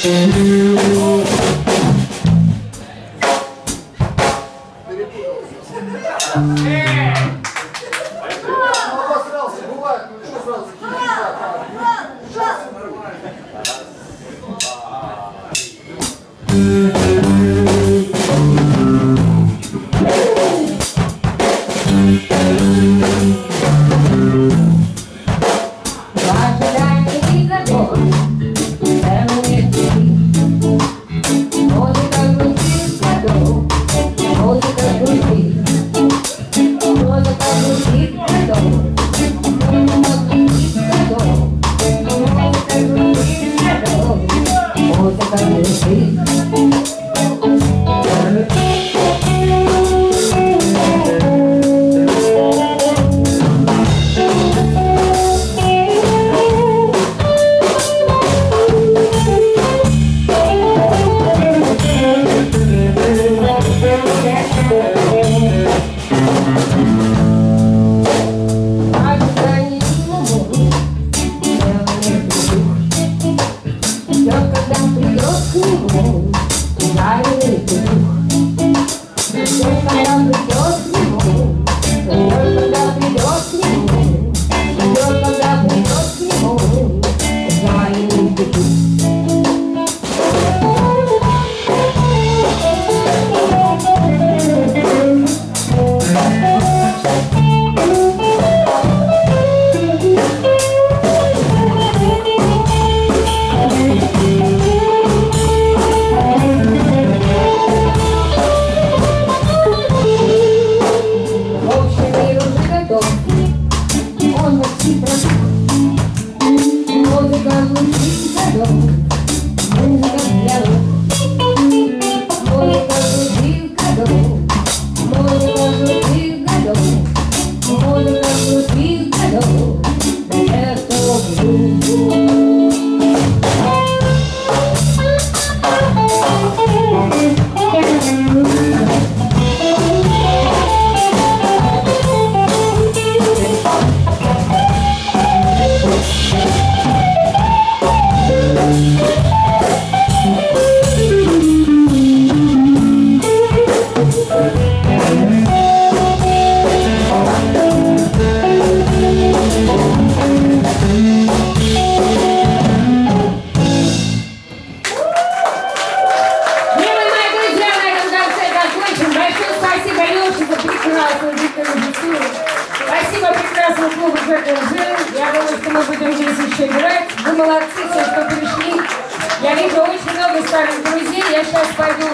Спасибо прекрасному клубу ЖКЖ. Я думаю, что мы будем здесь еще играть. Вы молодцы, все, что пришли. Я вижу очень много старых друзей. Я сейчас пойду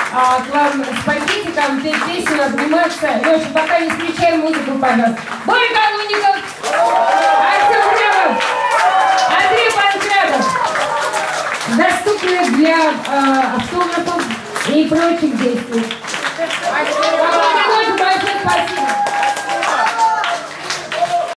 к вам с пакетиком, петь песню, обниматься. Леша, пока не включаем музыку, пожалуйста. Боря Колунников, Артем Рябов, Андрей Панкратов. Доступны для автографов и прочих действий. Большое спасибо.